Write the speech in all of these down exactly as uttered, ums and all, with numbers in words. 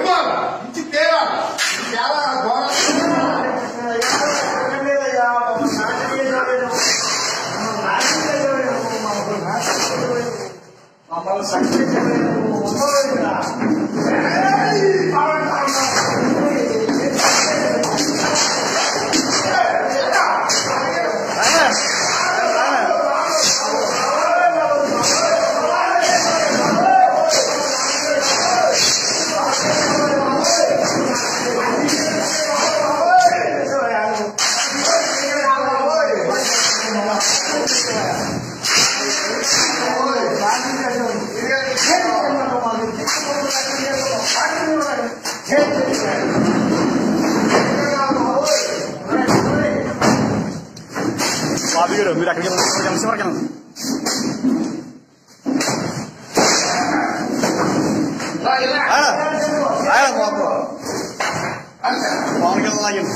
ఇంచి తేడా చాలా ఘోరం మమ్మల్ని సంక్షేమ బాబు గారు మీరు అక్కడికి కలిసి వరకు బాబు పవన్ కళ్యాణ్ లాగండి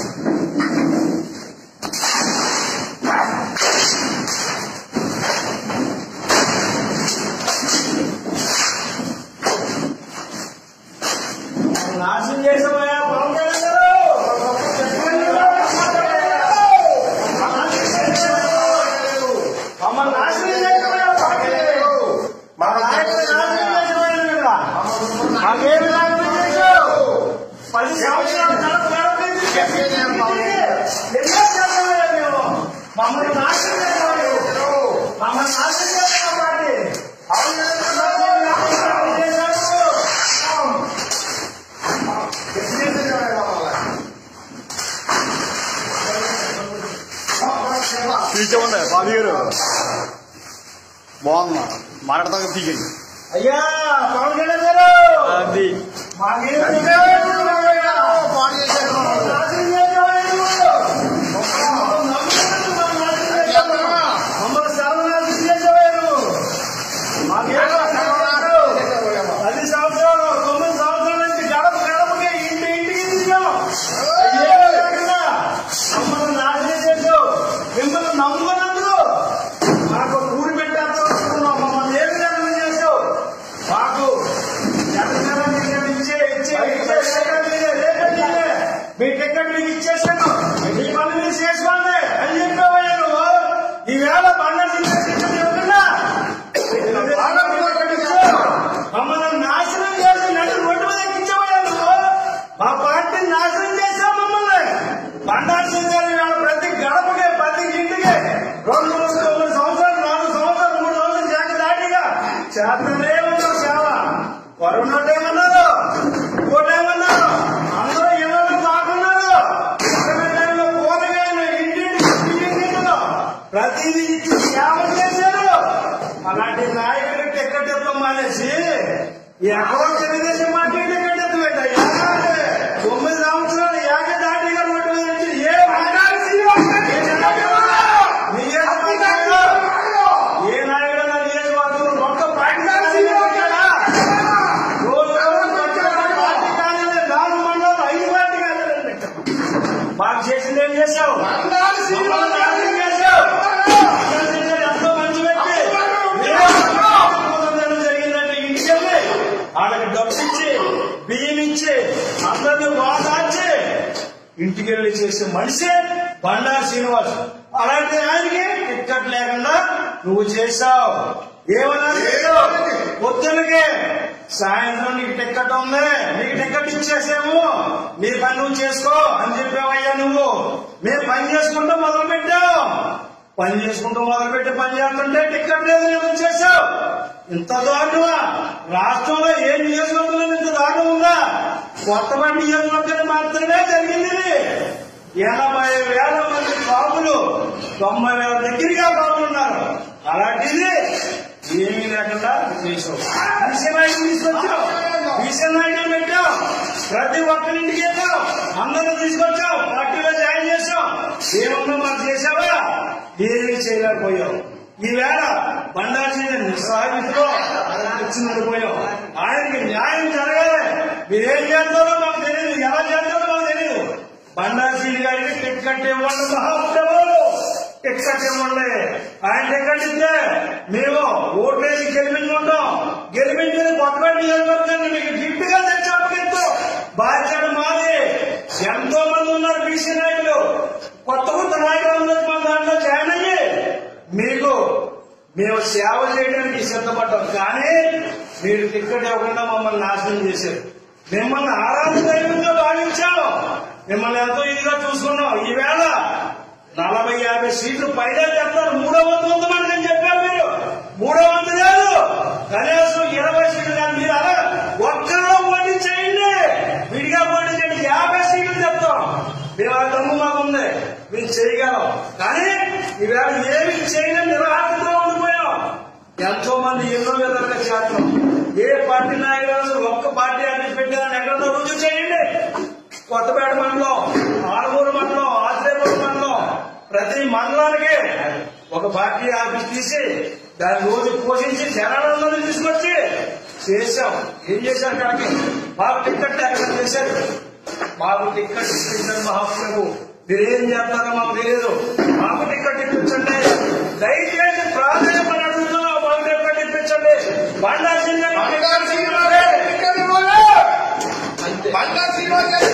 నాశనం చేసామయ్యా పవన్ కళ్యాణ్ గారు మమ్మల్ని నాశనం చేసామయ్యా మా నాయకుడు నాశనం చేసామయ్యా మాకేమి నాశనం చేసావు పది సంవత్సరాలు ఎన్నో చేస్తామయ్యా మేము మమ్మల్ని నాశనం చేసామయ్యా మమ్మల్ని నాశనం చేస్తాం పార్టీ అవును తీర్చమండి బాబు గారు బాగుందా మాట్లాడతా తీయండి అయ్యా పవన్ కళ్యాణ్ గారు అది మమ్మల్ని సర్వనాశనం చేసేవారు పది సంవత్సరాలు తొమ్మిది సంవత్సరాల నుంచి గడప గడపకి ఇంటి ఇంటికి తీసాం మమ్మల్ని నాశనం చేసావు మిమ్మల్ని నమ్ముకున్నందుకు మాకు ఊరి పెట్టాలనుకున్నాం మమ్మల్ని ఏ విధంగా చేసావు మాకు ఇచ్చే ఇచ్చే మీ టికెట్ మీకు ఇచ్చేసాను మీ పని మీరు చేసుకోండి అని చెప్పావయ్యా నువ్వు ఈవేళ బంగారు టికెట్ ఇవ్వకుండా మమ్మల్ని నాశనం చేసి నడి రోడ్డు మీద ఎక్కించబోయా నువ్వు మా పార్టీని నాశనం చేసావు మమ్మల్ని బండారు సింగారు ఇవాళ ప్రతి గడపకి ప్రతి ఇంటికి రెండు మూడు తొమ్మిది సంవత్సరాలు నాలుగు సంవత్సరాలు మూడు సంవత్సరాలు జాక దాటిగా చేతనే ఉన్నారు సేవ కరోనాటేమన్నారు ఇంకోటేమన్నారు అందరూ ఇళ్ళలో కాకున్నారు టైంలో పోనగానే ఇంటింటిలో ప్రతిదీ ఇచ్చి సేవ చేశారు అలాంటి నాయకులు టికెట్ ఎత్తడం మానేసి ఎక్కడో తెలుగుదేశం పార్టీ టికెట్ ఎత్తు పెట్టయ్యా తొమ్మిది సంవత్సరాలు ఏక దాటిగా రోడ్డు నుంచి ఏ ఏ నాయకుడు నియోజకవర్గం ఒక్క పార్టీ నాలుగు మండలం ఐదు పార్టీ మాకు చేసింది ఏం చేశావు చేశావు ఎంతో మంచి వ్యక్తి జరిగిందంటే ఇంటికి వెళ్ళి వాళ్ళకి డబ్బు ఇచ్చి బియ్యం ఇచ్చి అందరినీ వాదార్చి ఇంటికి వెళ్ళి చేసే మనిషే బండారు శ్రీనివాస్ అలాంటి ఆయనకి టికెట్ లేకుండా నువ్వు చేశావు ఏమన్నా చేసావు పొద్దునకి సాయంత్రం నీకు టికెట్ ఉంది నీకు టికెట్ ఇచ్చేసాము నీ పని నువ్వు చేసుకో అని చెప్పావయ్యా నువ్వు మేము పని చేసుకుంటూ మొదలు పెట్టావు పని చేసుకుంటూ మొదలు పెట్టి పని చేస్తుంటే టికెట్ లేదు నువ్వు చేశావు ఇంత దారుణమా రాష్ట్రంలో ఏ నియోజకవర్గంలో ఇంత దారుణం ఉందా కొత్తపల్లి నియోజకవర్గాన్ని మాత్రమే జరిగింది ఎనభై వేల మంది కాపులు తొంభై వేల దగ్గరగా కాపులు ఉన్నారు అలాంటిది ఏమీ లేకుండా చేసావు విషయనాయకులు తీసుకొచ్చావు విషయనాయకులు పెట్టావు ప్రతి ఒక్కరింటికి వెళ్ళావు అందరూ తీసుకొచ్చావు పార్టీలో జాయిన్ చేసావు ఏమన్నా మాకు చేసావా ఏమీ చేయలేకపోయావు ఈవేళ బండారు నిస్సాహితులో వచ్చిందనిపోయావు ఆయనకి న్యాయం జరగాలి మీరేం చేస్తారో మాకు తెలియదు ఎలా చేస్తారో మాకు తెలియదు బండారు శ్రీ గారికి టికెట్ ఇవ్వండి మహాప్రభులు టికెట్ ఇవ్వండి ఆయన టికెట్ ఇస్తే మేము ఓట్లేసి గెలిపించుకుంటాం గెలిపించిన కొత్తపల్లి నియోజకవర్గాన్ని మీకు గిఫ్ట్ గా తెచ్చి అప్పగిస్తాం బాధ్యత మాది. ఎంతో మంది ఉన్నారు బీసీ నాయకులు, కొత్త కొత్త నాయకులు మన దాంట్లో జాయిన్ అయ్యి మీకు మేము సేవ చేయడానికి సిద్ధపడ్డాం. కానీ మీరు టిక్కెట్ ఇవ్వకుండా మమ్మల్ని నాశనం చేశారు. మిమ్మల్ని ఆరాధన దైవంగా భావించాం, మిమ్మల్ని ఎంతో ఇదిగా చూసుకున్నాం. ఈవేళ నలభై యాభై సీట్లు పైగా చెప్తారు. మూడో వంతు వంద మంది అని చెప్పారు. మీరు మూడో వంతు కాదు, కనీసం ఇరవై సీట్లు కానీ మీరు అలా ఒక్కరిలో పోటీ చేయండి, విడిగా పోటీ చేయండి, యాభై సీట్లు చెప్తాం. మేము ఆ దమ్ము మాకు ఉంది, మేము చేయగలం. కానీ ఈవేళ ఏమి చేయలేని నిరాశతో ఉండిపోయాం. ఎంతో మంది ఎన్నో విధాలుగా చేస్తాం. ఏ పార్టీ నాయకులు ఒక్క పార్టీ అడ్రస్ పెట్టారని ఎక్కడో రుజువు చేయండి. కొత్తపేట మండలం, ఆరుమూరు మండలం, ఆశ్రయపురం మండలం, ప్రతి మండలానికి ఒక పార్టీ ఆఫీస్ తీసి దాని రోజు పోషించి జనాలందరూ తీసుకొచ్చి చేశాం. ఏం చేశారు? కాకి మాకు టిక్కెట్ ఎక్కడ చేశారు? మాకు టిక్కెట్ ఇప్పించండి మహాప్రభు. మీరేం చేస్తారో మాకు తెలియదు. మాకు టిక్కెట్ ఇప్పించండి, దయచేసి ప్రాధాన్యమని అడుగుతున్నాం. మాకు టిక్కెట్ ఇప్పించండి. బండారు శ్రీనివాస్ బండారు శ్రీనివాస్